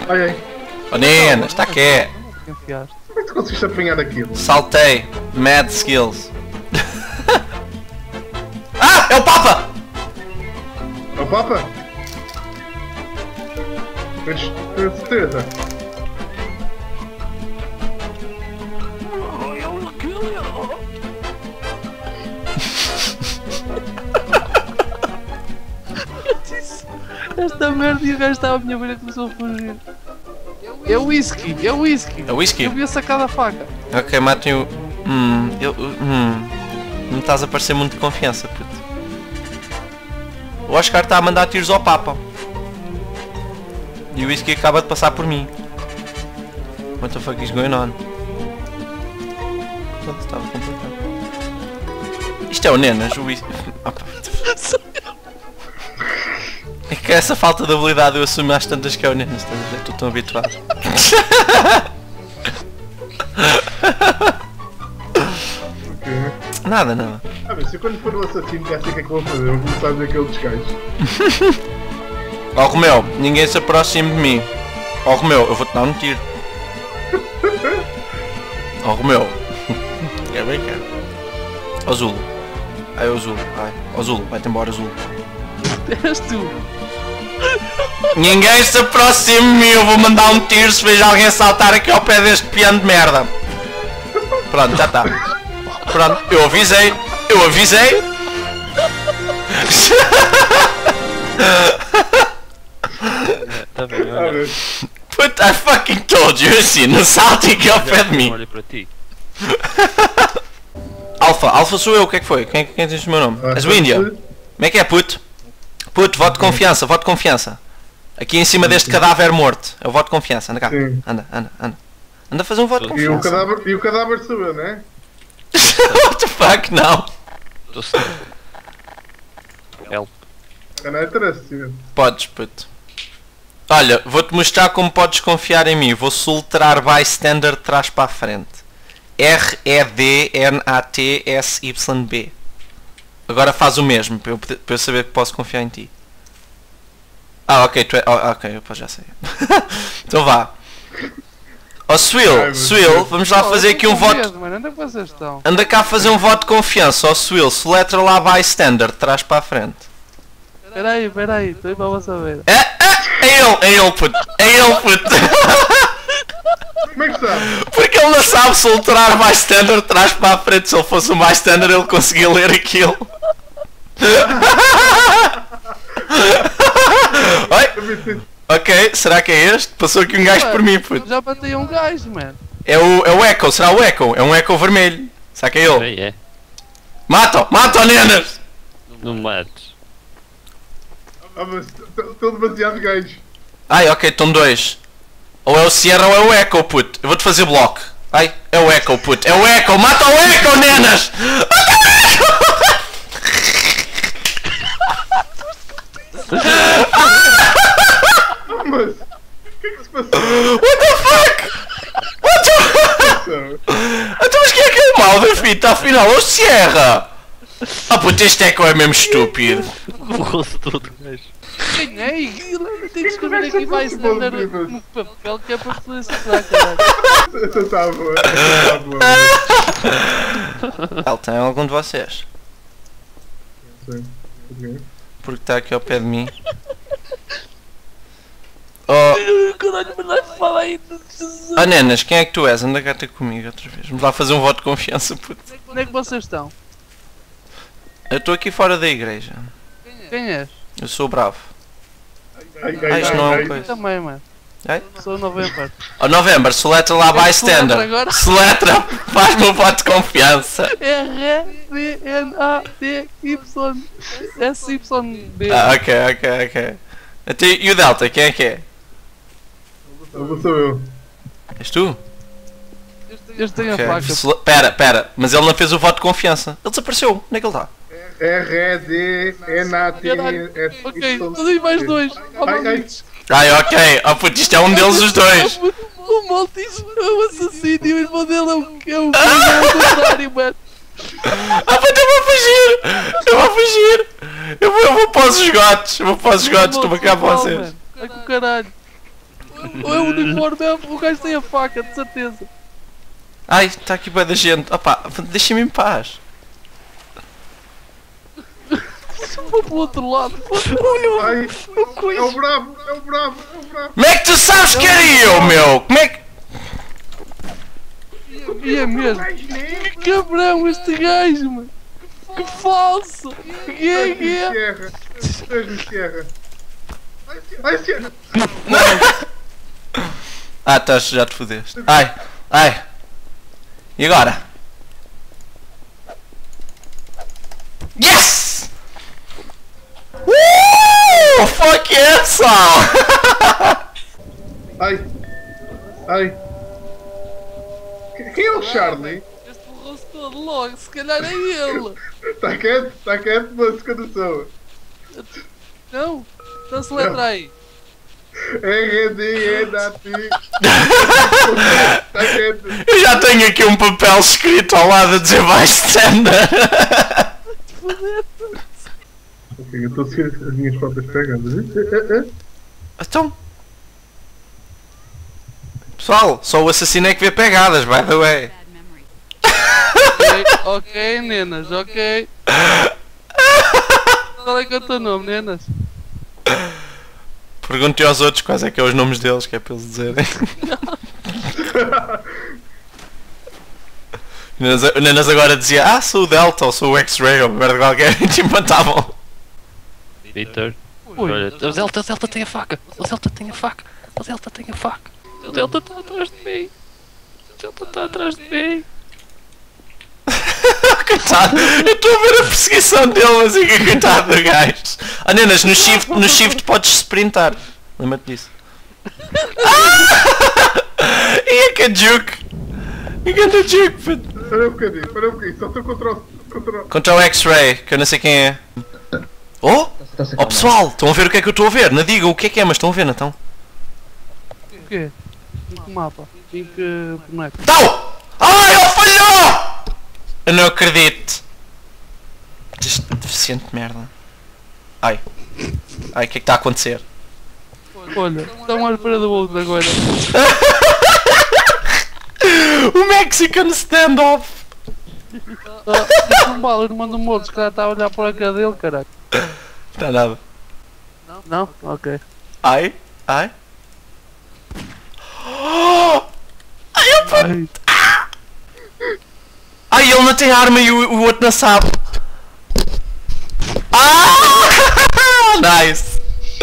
Ai ai. Oh Nena, está aqui. Como é que tu conseguiste apanhar aquilo? Saltei. Mad skills. Ah! É o Papa! É o Papa? Tens certeza? Esta merda e o gajo estava à minha beira e começou a fugir. É whisky, é whisky. É whisky? Eu vi-a sacar da faca. Ok, matem o... Não estás a parecer muito de confiança, puto. O Oscar está a mandar tiros ao Papa. E o whisky acaba de passar por mim. What the fuck is going on? Pronto, estava complicado. Isto é o Nenas, o whisky... É que essa falta de habilidade eu assumo às tantas que é o Nenas, estás a ver? Estou tão habituado. Nada, nada. Ah, mas se eu quando for o assassino já sei o que é que vou fazer, vou começar a ver aquele desgaste. Ó Romeu, ninguém se aproxime de mim. Ó Romeu, eu vou-te dar um tiro. Ó Romeu. É bem cá. Ó Zulo. Ai, ó Zulo. Ai, ó Zulo, vai-te embora, Zulo. És tu. Ninguém se aproxime de mim, eu vou mandar um tiro se vejo alguém saltar aqui ao pé deste piano de merda. Pronto, já está. Pronto, eu avisei. Eu avisei. Tá bem, olha. But I fucking told you, assim, não salte aqui ao pé de mim. Olha para ti. Alfa sou eu, o que é que foi? Quem diz o meu nome? És o Índia? Como é que é, puto? Puto, voto de confiança, voto de confiança. Aqui em cima deste cadáver morto. É o voto de confiança, anda cá. Sim. Anda. Anda a fazer um voto de confiança. E o cadáver sou eu, não é? What the fuck, não. Estou certo. Help. Não interessa, senhor. Podes, puto. Olha, vou-te mostrar como podes confiar em mim. Vou soletrar bystander de trás para a frente. R-E-D-N-A-T-S-Y-B. Agora faz o mesmo, para eu saber que posso confiar em ti. Ah, ok, tu é... ok, eu já sei. Então vá. Ó Swill, vamos lá fazer aqui um voto... Mano, onde é que vocês estão? Anda cá a fazer um voto de confiança, ó Swill. Soletra lá bystander de trás para a frente. Espera aí, estou aí para você ver. É ele, puto. É ele, puto. Como é que sabe? Porque ele não sabe soltar bystander de trás para a frente. Se ele fosse um bystander ele conseguia ler aquilo. Oi? Ok, será que é este? Passou aqui um gajo por mim, puto. Já batei um gajo, mano. É o Echo, será o Echo? É um Echo vermelho. Será que é ele? É. Mata-o, Nenas! Não mates. Ah, mas estão demasiados gajos. Ai, ok, estão dois. Ou é o Sierra ou é o Echo, puto. Eu vou-te fazer bloco. Ai, é o Echo, puto. É o Echo, mata o Echo, Nenas! Mas o que é que se passou? What the fuck? What the fuck? Então mas quem é que é o mal da fita afinal? É o Sierra! Ah puto, este Echo é mesmo estúpido. Borrou-se todo, gajo. Ganhei! Tenho que escrever aqui bystander no papel que é para poder acertar, caralho. Essa está boa. Ele tem algum de vocês? Sim. Porque está aqui ao pé de mim. Oh, Caralho, mas não fala aí de Jesus. oh Nenas, quem é que tu és? Anda cá ter comigo outra vez. Vamos lá fazer um voto de confiança, puto. Onde é que vocês estão? Eu estou aqui fora da igreja. Quem és? Eu sou o Bravo. Ai, isto não é uma coisa. Também, mano. Ai? Sou November. Oh November, soletra lá bystander. Agora? Soletra, faz-me um voto de confiança. R-D-N-A-T-Y-S-Y-B. Ah, ok. Até, e o Delta, quem é que é? Não sou eu. És tu? Este tem a Ok. faca. Pera, mas ele não fez o voto de confiança. Ele desapareceu. Onde é que ele está? R-E-D-N-A-T-S-Y. Ok, tudo aí mais dois. Ai, ok. Oh puto, isto é um deles os dois. O Maltis é o assassino e o irmão dele é o contrário, mano. Ah puto, eu vou fugir. Eu vou para os esgotos. Estou-me a cá para vocês. É com o caralho. É o uniforme, o gajo tem a faca, de certeza. Ai, está aqui bué da gente. Opa, deixa-me em paz. Vou para o outro lado. Ai, é o bravo, é o bravo, é o bravo. Como é que tu sabes que era eu, meu? Como é que... E é mesmo. Que cabrão este gajo, mano. Que falso. Que é? Sierra, Sérgio Sierra. Ai, Sierra. Ah, estás, já te fodeste. Ai, ai. E agora? Yes! Fuck yeah, song! Ai, ai. Quem é o Charlie? Este borrou-se todo logo, se calhar é ele. Tá quieto, mas que eu não sou. Não? Então se letra aí. R-D-E-D-A-T. Tá quieto. Eu já tenho aqui um papel escrito ao lado a dizer bystander. Ok, eu estou a seguir as minhas próprias pegadas. Então... Pessoal, só o assassino é que vê pegadas, by the way. Ok, nenas, ok. Qual é que é o teu nome, nenas? Perguntem aos outros quais é que é os nomes deles, que é para eles dizerem. O Nenas agora dizia, sou o Delta ou sou o X-Ray ou merda qualquer e te matavam. Peter. Olha, o Zelta tem a faca. O Zelta tem a faca. O Zelta tem a faca. O Zelta está atrás de mim. O Zelta está atrás de mim. Coitado, eu estou a ver a perseguição dele, mas é que coitado do gajo. Nenas, no shift podes sprintar. Lembra-te disso. E é que é juke. E que é juke, puto. Espera um bocadinho, só estou Contra o X-Ray, que eu não sei quem é. Oh pessoal, estão a ver o que é que eu estou a ver? Não digam o que é, mas estão a ver, não estão? O quê? Em que mapa? Em que boneco? Não! Ai, ele falhou! Eu não acredito. Este deficiente de merda. Ai, o que é que está a acontecer? Olha, estão à espera do outro agora. O Mexican standoff! Não vale, não manda um morto, se calhar está a olhar para a cara dele, caralho. Está nada. Não? Ok. Ai. Ai, Ai, ai, ele não tem arma e o outro não sabe. Nice!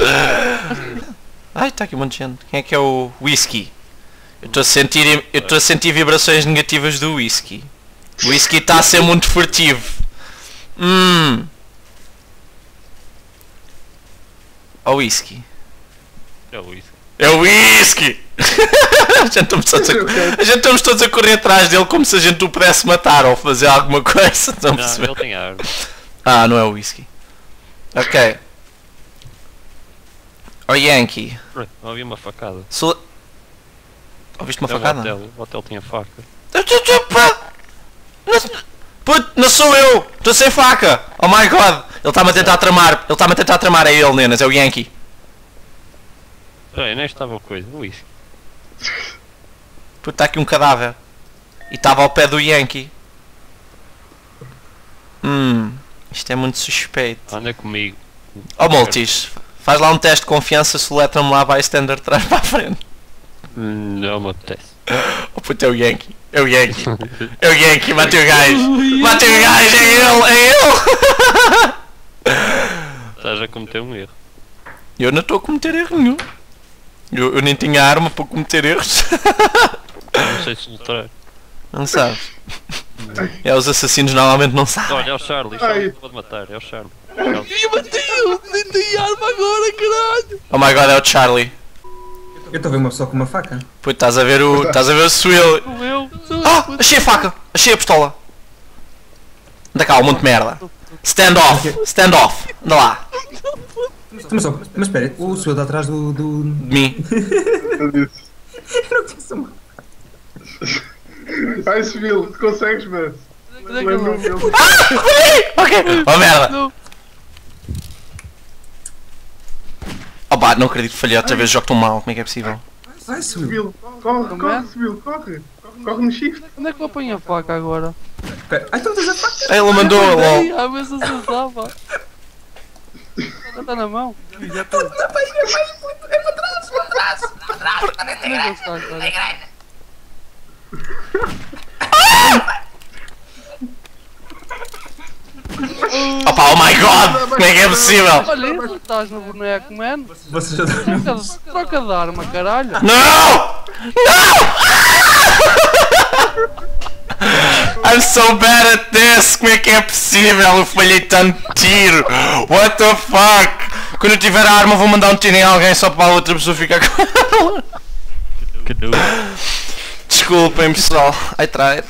Ai, está aqui um monte de gente. Quem é que é o Whisky? Eu estou a sentir vibrações negativas do Whisky. O Whisky está a ser muito furtivo. O Whisky. É o isso. É o Whisky! A gente estamos todos a correr atrás dele como se a gente o pudesse matar ou fazer alguma coisa. Estão a Não, perceber? ele tem arma. Não é o Whisky. Ok. O Yankee. Ouvi uma facada. Ouviste uma É o facada? O hotel tinha faca. Puto, não sou eu! Estou sem faca! Oh my god! Ele está-me a tentar tramar. Ele está-me a tentar tramar. É ele, nenas. É o Yankee. Peraí, nem estava coisa. O isso. Puto, está aqui um cadáver. E estava ao pé do Yankee. Isto é muito suspeito. Anda comigo. Oh Multis, faz lá um teste de confiança se o letra-me lá vai standard de trás para a frente. Não me apetece. Oh puto, é o Yankee. É o Yankee. É o Yankee, matei o gajo. Matei o gajo, é ele. Estás a cometer um erro. Eu não estou a cometer erro nenhum. Eu nem tinha arma para cometer erros. Não sei se notar. Não sabes? Os assassinos normalmente não sabem. Olha, é o Charlie. Charlie pode matar. É o Charlie. e bateu! Nem tem arma agora, caralho! Oh my god, é o Charlie. Eu estou a ver uma pessoa com uma faca. Puto, estás a ver o Swill. Sou eu! Achei a faca! Achei a pistola! Anda cá, um monte de merda. Stand off! Stand off! Anda lá! Mas espera, o senhor está atrás do... De mim. Eu não conheço uma... Ai, Seville, consegues, mas... Lembro-me dele. Ok! Oh merda! Oh pá, não acredito que falhei outra vez, jogo tão mal, como é que é possível? Vai, subiu. Subiu. Corre, subiu, corre. Corre no shift. Onde é que eu apanho a faca agora? Espera. Ai, tu tens a faca. Ele mandou, Ai, lol. a ver se acertava. Já está na mão. Já está. Não, pai, é para trás. Onde é que ele está agora? Opa, oh my god! Como é que é possível? Olha isso, estás no boneco, mano. Vocês já estão... Troca de arma, caralho. Não! Não! I'm so bad at this! Como é que é possível? Eu falhei tanto tiro! What the fuck? Quando eu tiver a arma vou mandar um tiro em alguém só para a outra pessoa ficar com ela. Que noob. Desculpem pessoal, I tried.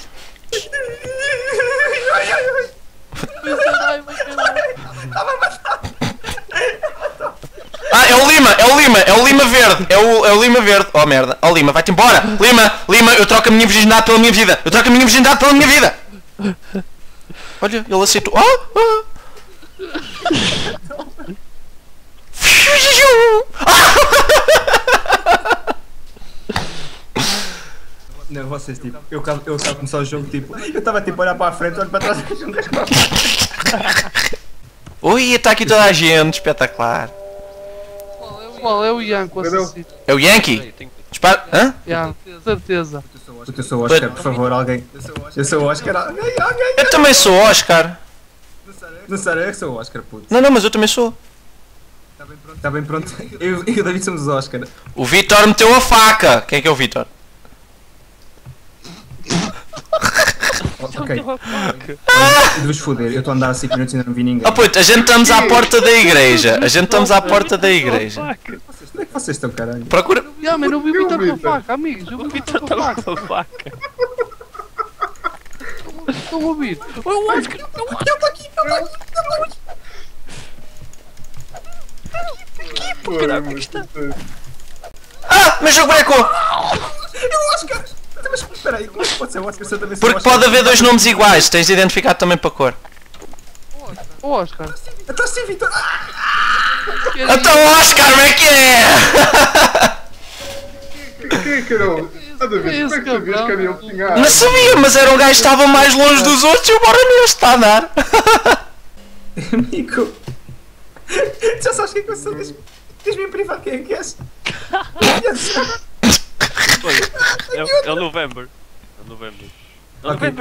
Ah, é o Lima, verde, é o Lima verde. Oh merda, oh Lima, vai-te embora. Lima, eu troco a minha virgindade pela minha vida. Olha, ele aceitou. Não, vocês tipo, eu estava a começar o jogo tipo, eu estava tipo a olhar para a frente, olho para trás e um gajo para a frente. Ui, está aqui toda a gente, espetacular. Qual é o Yanko assassino? É o Yankee? Dispara. Hã? Yeah, certeza. Eu sou o Oscar, por favor, alguém. Eu sou o Oscar, alguém. Eu também sou Oscar. Não sei, eu sou o Oscar, puto. Não, mas eu também sou. Está bem pronto. Eu e o David somos os Oscar. O Vitor meteu a faca. Quem é que é o Vitor? Ok. Deves foder, eu estou a andar há 5 minutos e ainda não vi ninguém. Oh puto, a gente estamos à porta da igreja. Onde é que vocês estão, caralho? Procura. Yeah, mano, eu vi o Vitor com a faca, amigos. Eu vi o Vitor com a faca. Com a faca. Estão a ouvir? Eu acho que. Ah, meu jogo brecou. Eu Oscar! Mas espera aí, como é que pode ser o Oscar se eu também sou Porque Oscar? pode haver dois nomes iguais. Tens de identificar também para cor. Ô Oscar. Então sim, Vitor! Então Oscar, como é que é? Quem é que era o... Ah, David, como é que sabias que era ele que tinha... Não sabia, mas era um gajo que estava mais longe dos outros e o Bora neste está a dar. Amigo! Já sabes quem é que eu sou? Diz-me em privado quem é que és? É o November. É o November. É o Ok. November.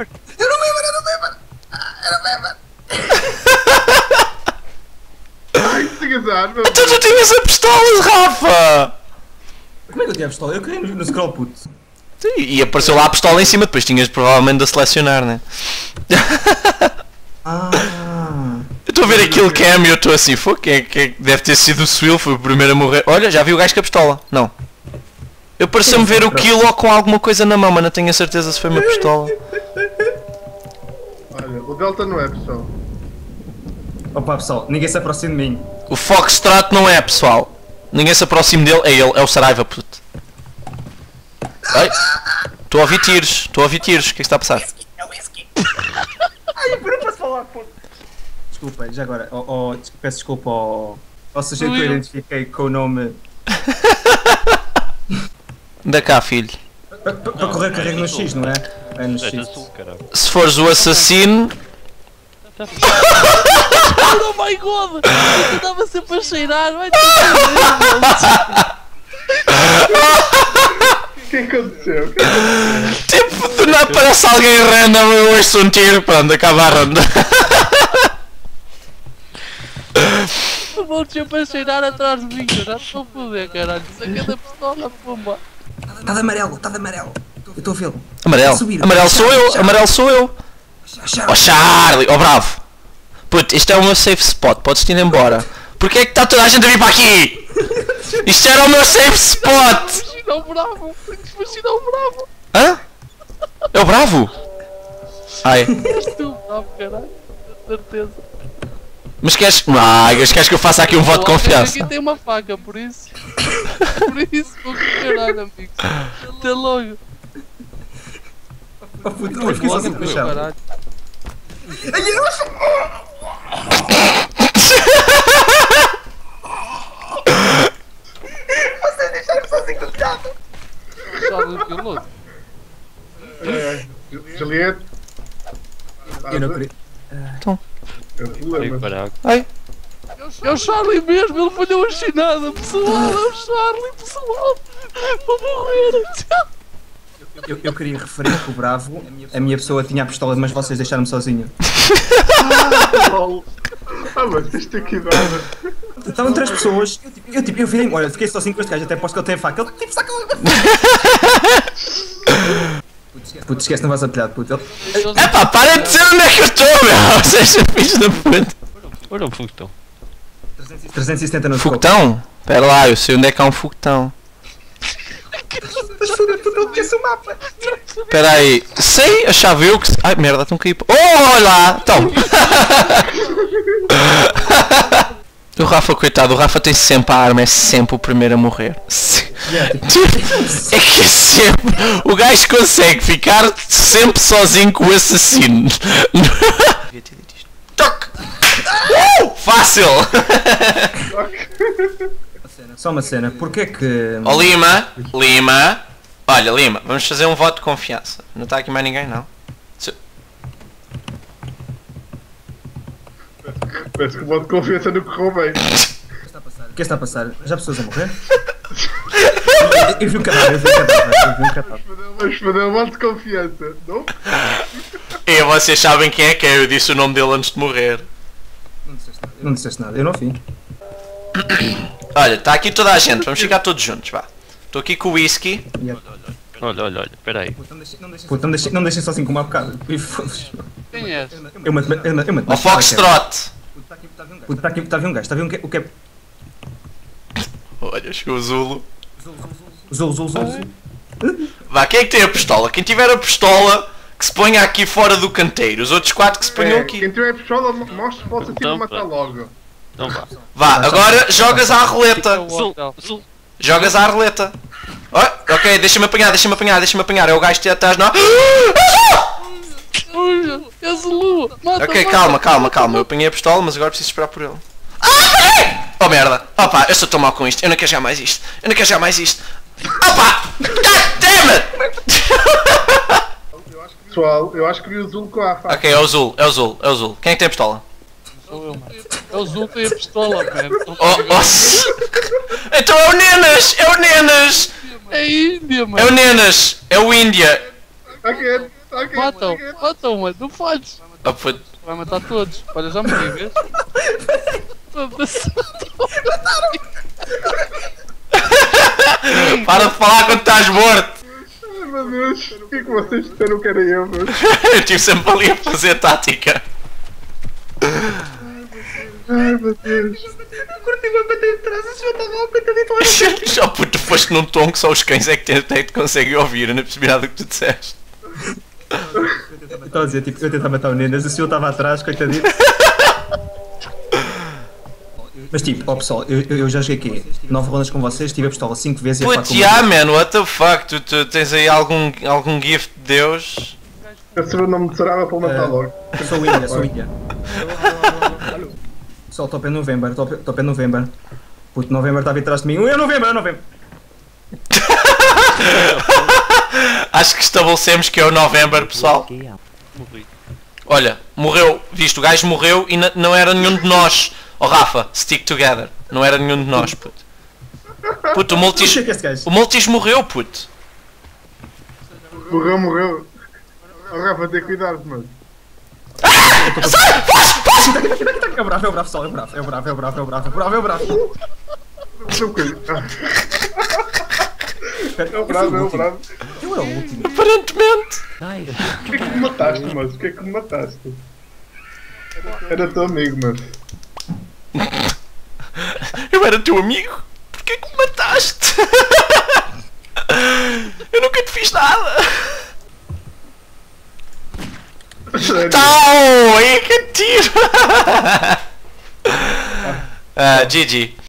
Ai, que azar, meu Então tu tinhas a pistola, Rafa! Como é que eu tinha a pistola? Eu caí no scroll, puto. Sim, e apareceu lá a pistola em cima, depois tinhas provavelmente de a selecionar, né? Ah. Eu estou a ver aquele cam e eu estou assim, foi que deve ter sido o Swill, foi o primeiro a morrer. Olha, já vi o gajo com a pistola. Não. Eu pareceu-me ver o Kilo com alguma coisa na mão, mas não tenho a certeza se foi uma pistola. Olha, o Delta não é, pessoal. Opa, pessoal, ninguém se aproxima de mim. O Foxtrot não é, pessoal. Ninguém se aproxima dele, é ele, é o Saraiva, puto. Ai, estou a ouvir tiros, o que é que está a passar? Ai, eu não posso falar, puto. Desculpa, já agora, peço desculpa ao sujeito que eu identifiquei com o nome... Anda cá, filho. Para correr carrego no X, não é? É no É X. azul, caralho. Se fores o assassino... Oh my god! Eu estava sempre a cheirar, vai O que aconteceu? Tipo, do nada parece alguém random, eu ouço um tiro, pronto, acaba a ronda. Vou sempre a cheirar atrás de mim, eu já estou a foder, caralho. Isso aqui é da pistola, pumba. Está de amarelo, Eu estou a vê-lo. Amarelo sou eu. Oh Charlie, oh bravo. Puto, isto é o meu safe spot, podes-te ir embora. Porquê é que está toda a gente a vir para aqui? Isto era o meu safe spot. Imagina o bravo, imagina o bravo. Hã? É o bravo? Ai. És tu, bravo, caralho, com certeza. Mas queres que eu faça aqui um voto de confiança? Aqui tem uma faca, por isso. Por isso, vou com caralho, amigo. Até logo. Oh puto, eu fiquei sozinho com o chão. Caralho. Vocês deixaram-me sozinho com o carro. Charlie piloto. Juliette. Eu não queria. É o Ei, problema. caraca. Ai, É o Charlie mesmo, ele falhou a chinada, pessoal, é o Charlie, pessoal. Vou morrer. Eu queria referir que o Bravo, a minha pessoa tinha a pistola, mas vocês deixaram-me sozinho. Mas isto aqui dá. Estavam 3 pessoas, eu virei, olha, fiquei sozinho com este gajo, até aposto que ele tem faca. Ele tipo saca. Puto, esquece, não vais a telhado, puto. epá, para de dizer onde é que eu estou, meu! Seja filho da puta. Olha o foguetão. 370 no scope. Foguetão? Pera lá, eu sei onde é que há um foguetão. Mas foda-se, puto, ele conhece o mapa. Espera aí, sei, achava eu que... Ai, merda, estão a cair... Oh, olha lá! Então... O Rafa, coitado, o Rafa tem sempre a arma, é sempre o primeiro a morrer. É que é sempre... O gajo consegue ficar sempre sozinho com o assassino. Toque! Fácil! Só uma cena, porquê que... Ó Lima... Olha, Lima, vamos fazer um voto de confiança. Não está aqui mais ninguém, não? Parece que o modo de confiança não correu bem. O que está a passar? Já pessoas a morrer? Eu vi um cadáver, Vamos fazer um modo de confiança, não? E vocês sabem quem é que é, eu disse o nome dele antes de morrer. Não disseste nada, eu não vi. Olha, está aqui toda a gente, vamos ficar todos juntos, vá. Estou aqui com o whisky. Olha, peraí. Puto, não deixem sozinho como há bocado. Quem és? Eu mato. Ó Foxtrot! Puto, está a vir um gajo, está a ver o que é... Olha, chegou o Zulo. Zul. Vá, quem é que tem a pistola? Quem tiver a pistola, que se ponha aqui fora do canteiro. Os outros 4 que se ponham aqui. Quem tiver pistola, mostra que possa Então, matar logo. Não vá. Vá, agora jogas à roleta. Zul. Jogas à roleta. Oh, ok, deixa-me apanhar. É o gajo que está atrás, não? Olha, é Zulu. Mata, Ok, mata. calma. Eu apanhei a pistola, mas agora preciso esperar por ele. Oh merda! Opa, eu estou tão mal com isto. Eu não quero jogar mais isto. Opa! God damn it! Pessoal, eu acho que vi o Zul com a faca. Ok, é o Zul. Quem é que tem a pistola? Sou eu, mano. É o Zulu que tem a pistola, velho. Então é o Nenas! É Índia, É mano. o Nenas! É o Índia! Ok. Matam, mano. Não podes. Oh, puto. Vai matar todos. Olha, já morri, vês? Foda-se. Para de falar quando estás morto! Ai meu Deus, o que é que vocês disseram que era eu, meu? Eu estive sempre ali a fazer tática. Ai meu Deus. Curti-me a bater de trás, esse já estava mal, coitadito. Só puto, tu foste num tom que só os cães é que te conseguem ouvir. Eu não percebi nada do que tu disseste. Eu estava a dizer, tipo, eu tentava matar o Nenas, o senhor estava atrás, coitadito. Mas tipo, ó pessoal, eu já joguei aqui 9 rondas com vocês, tive a pistola 5 vezes e a faca Puto, man, what the fuck? Tu tens aí algum gift de Deus? Esse não me serava para matar logo. Eu sou Índia. Pessoal, top é November. Puto, November está a vir atrás de mim. É November. Acho que estabelecemos que é o November, pessoal. Morri. Olha, morreu, visto, o gajo morreu e não era nenhum de nós. Oh Rafa, stick together. Não era nenhum de nós, puto. Puto, o Multis morreu, puto. Morreu. Oh, Rafa, tem cuidado, mano. É bravo, pessoal, é bravo. Não cuido. É o bravo. Eu era o último. Aparentemente. Por que é que me mataste, mano? Por que é que me mataste? Era teu amigo, mano. Eu era teu amigo? Porquê que me mataste? Eu nunca te fiz nada. Tau! Aí é que tiro! GG.